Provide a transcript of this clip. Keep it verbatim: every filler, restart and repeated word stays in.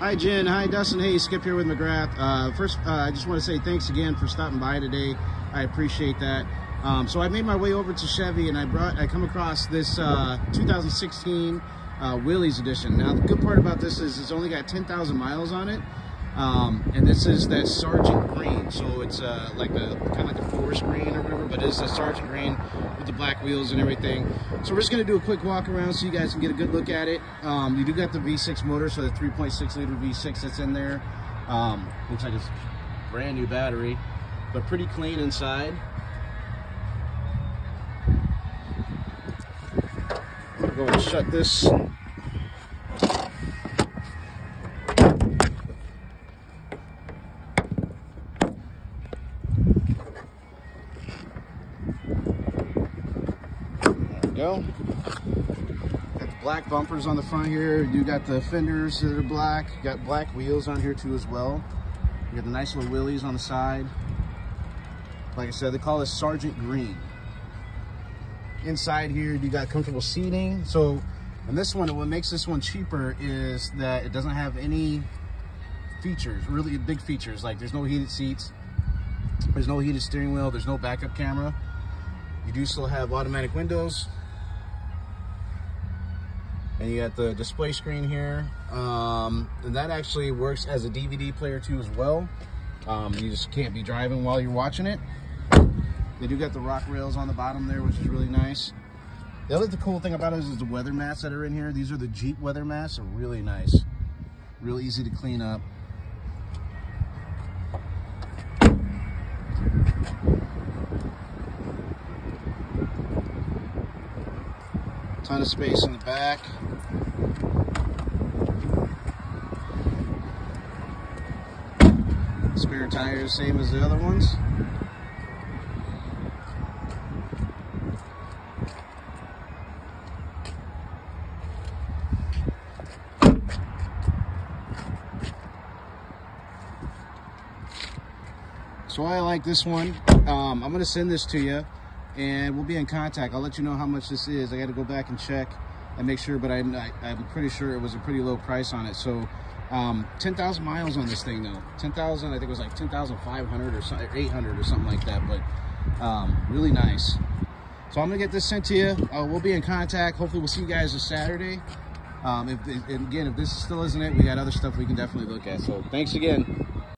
Hi, Jen. Hi, Dustin. Hey, Skip here with McGrath. Uh, first, uh, I just want to say thanks again for stopping by today. I appreciate that. Um, so I made my way over to Chevy, and I brought, I come across this uh, two thousand sixteen uh, Willys edition. Now, the good part about this is it's only got ten thousand miles on it, um, and this is that Sergeant Green. So it's uh, like a kind of like a forest green or whatever, but it's a Sergeant Green with the black wheels and everything. So we're just gonna do a quick walk around so you guys can get a good look at it. Um, you do got the V six motor, so the three point six liter V six that's in there. Um, looks like it's brand new battery, but pretty clean inside. I'm gonna go and shut this. Go. Got the black bumpers on the front here. You got the fenders that are black. You got black wheels on here too as well. You got the nice little Willys on the side. Like I said, they call this Sergeant Green. Inside here, you got comfortable seating. So, and this one, what makes this one cheaper is that it doesn't have any features, really big features. Like there's no heated seats, there's no heated steering wheel, there's no backup camera. You do still have automatic windows. And you got the display screen here. Um, and that actually works as a D V D player too as well. Um, you just can't be driving while you're watching it. They do got the rock rails on the bottom there, which is really nice. The other the cool thing about it is, is the weather mats that are in here. These are the Jeep weather mats. They're really nice. Real easy to clean up. Ton of space in the back. Spare tires, same as the other ones. So I like this one. Um, I'm gonna send this to you, and we'll be in contact. I'll let you know how much this is. I got to go back and check and make sure, but I'm, I, I'm pretty sure it was a pretty low price on it. So um, ten thousand miles on this thing though. ten thousand, I think it was like ten thousand five hundred or, so, or eight hundred or something like that, but um, really nice. So I'm gonna get this sent to you. Uh, we'll be in contact. Hopefully we'll see you guys this Saturday. Um, if, if, again, if this still isn't it, we got other stuff we can definitely look at. So thanks again.